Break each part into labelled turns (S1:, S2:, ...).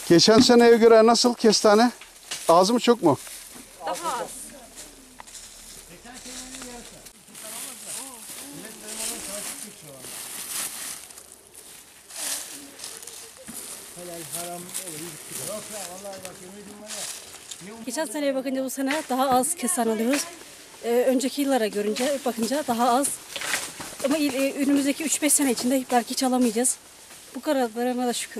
S1: Geçen seneye göre nasıl kestane? Az mı çok mu?
S2: Daha az. Geçen seneye bakınca bu sene daha az kestane alıyoruz. Önceki yıllara bakınca daha az. Ama önümüzdeki 3-5 sene içinde belki hiç alamayacağız. Bu kadarlarına da şükür.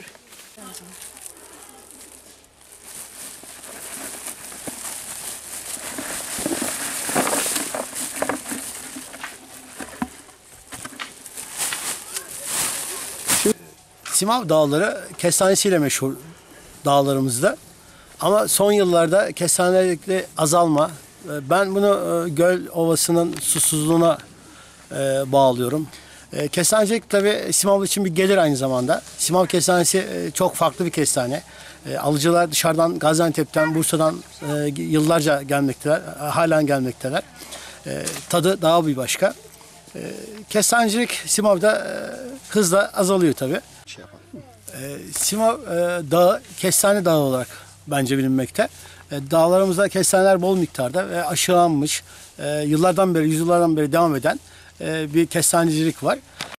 S3: Simav Dağları kestanesiyle meşhur dağlarımızda. Ama son yıllarda kestanelikte azalma. Ben bunu göl ovasının susuzluğuna bağlıyorum. Kestanecilik tabii Simav için bir gelir aynı zamanda. Simav kestanesi çok farklı bir kestane. Alıcılar dışarıdan, Gaziantep'ten, Bursa'dan yıllarca gelmekteler. Halen gelmekteler. Tadı daha bir başka. Kestanecilik Simav'da hızla azalıyor tabii. Simav Dağı kestane dağı olarak bence bilinmekte. Dağlarımızda kestaneler bol miktarda ve aşılanmış, yıllardan beri, yüzyıllardan beri devam eden bir kestanecilik var.